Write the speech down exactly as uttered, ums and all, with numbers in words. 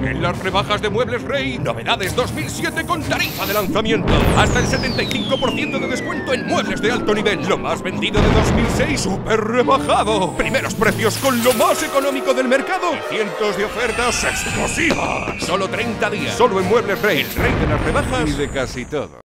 En las rebajas de Muebles Rey, novedades dos mil siete con tarifa de lanzamiento. Hasta el setenta y cinco por ciento de descuento en muebles de alto nivel. Lo más vendido de dos mil seis, súper rebajado. Primeros precios con lo más económico del mercado. Y cientos de ofertas explosivas. Solo treinta días. Solo en Muebles Rey, el rey de las rebajas y de casi todo.